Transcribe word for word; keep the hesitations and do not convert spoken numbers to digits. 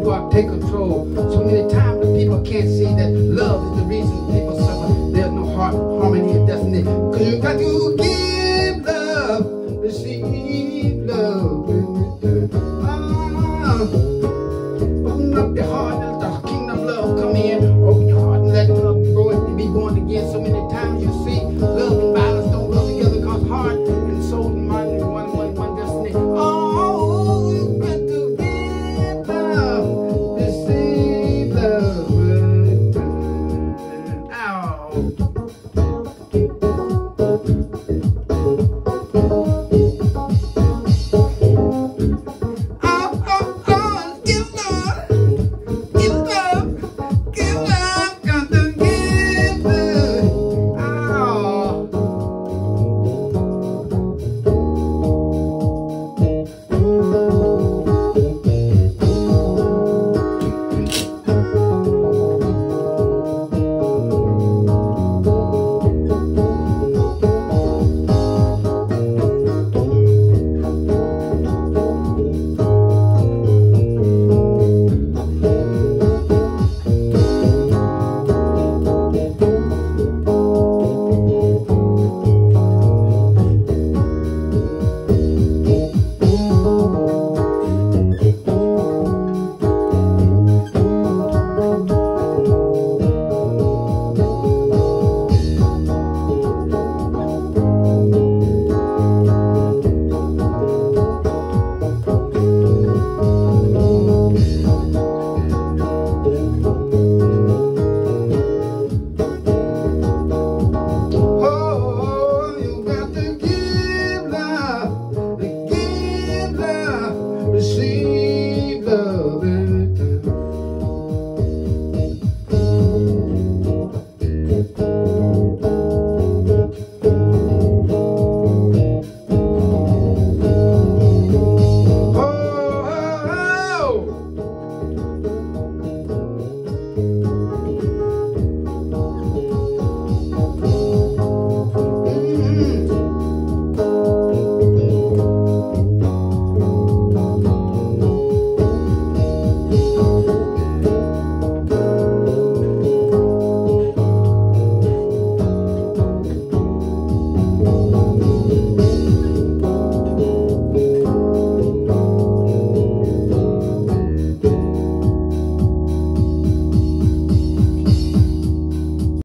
God take control. So many times the people can't see that love is the reason people suffer. There's no heart, harmony, and destiny. Because you got to give love, receive love. Ah, open up your heart.